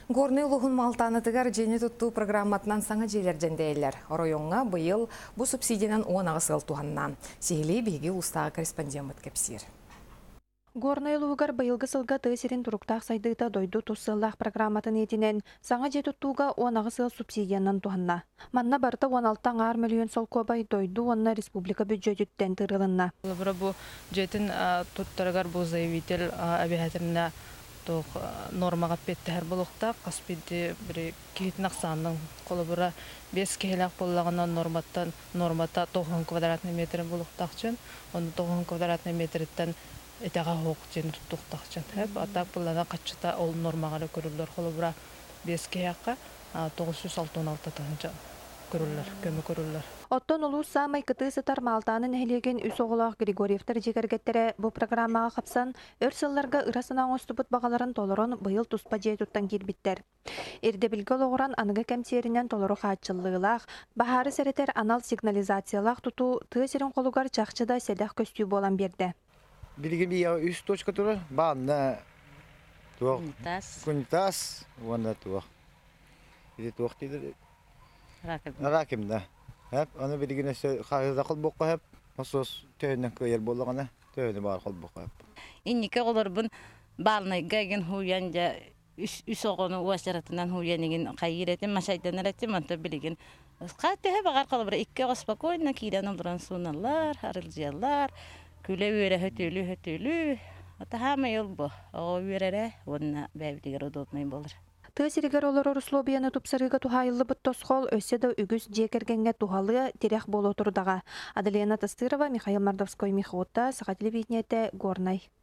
Горный улуғын малтанытыгар жені тұтту программатынан саңа желер жендейлер. Оройонға бұйыл бұ субсидиянан 10 ағысыл туғаннан. Сейлей бейге ұстағы корреспондент кепсир. Горный улуғар бұйылғы сылға тыысерін тұруқтақ сайдыйта дойду тұссыллақ программатын етінен саңа жет тұттуға 10 ағысыл субсидиянан туғанна. Манна барта 16 миллион сол кобай дойду онна республика бюджеттен тырылынна. Бұл жетін тұттарығар бұл заявитель әбихәтіріне нормаға петтігер болуқта, қаспеді бір кейтін ақсанның қолы бұра 5 кейлақ болағынан нормата 90 квадратный метрін болуқтақ жын, оны 90 квадратный метріттен этаға хоқ жені тұттуқтақ жын. Атақ бұлана қатшыта ол нормағары көрілдер қолы бұра 5 кейлаққа 966 тағынша көмі көрілдер. Оттон улуу самай кыты сытар малтанын хелеген үс оғылақ Григорьевтер жегергеттері бұл программаға қапсан, өр сылларға ырасынан оступут бағаларын толырын бұйыл туспа жей туттан кербиттер. Эрде білгі олғыран анығы кәмсерінен толыру қачыллығылақ, бахары сәретер анал сигнализациялақ тұту тыысерін қолуғар чақчыда селях көстүй болан берді. Білгі бия үс точка тұры, бағына туақ, күнтас, онда туақ. ఇది туақ дейді, ракимда. Hep onu bilgine xarızda qıl boqqa hep masos töyünden köyer bolğana töyüne bar qıl boqqa hep. İnnike olarbın balnay gagen huyanja üs oğunu uaşaratından huyanigin qayyiretin maşaydan eretim anta bilgin. Qatı hep agar qalbır ikke spokojna kidan olduran sunallar, harılcılar, küle üre hötülü. Ata hama yol bu. O ürere onna bäbdiger odotmay bolur. Тыысерігер олар орыслобияны тупсарыға тухайылы бұт тосқол өседі үгіз жекергенге тухалы терек болу тұрдаға. Аделена Тастырова, Михаил Мордовской, Михота, Сақа телевидениеті, Горнай.